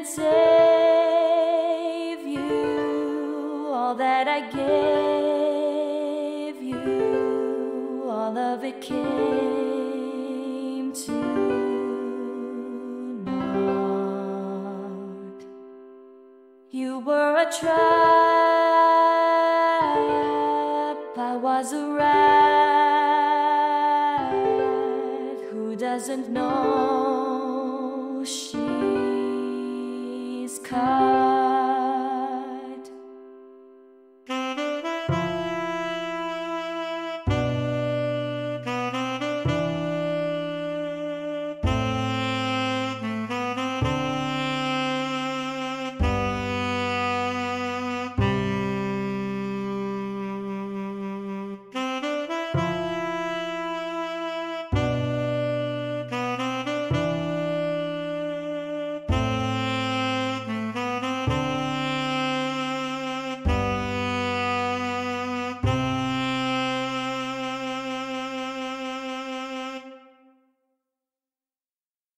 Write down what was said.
and save you. All that I gave you, all of it came to naught. You were a trap, I was a rat who doesn't know she's caught.